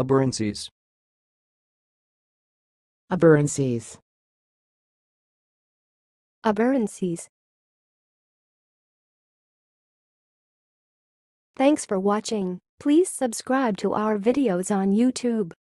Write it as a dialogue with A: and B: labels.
A: Aberrancies.
B: Aberrancies.
C: Aberrancies. Thanks for watching. Please subscribe to our videos on YouTube.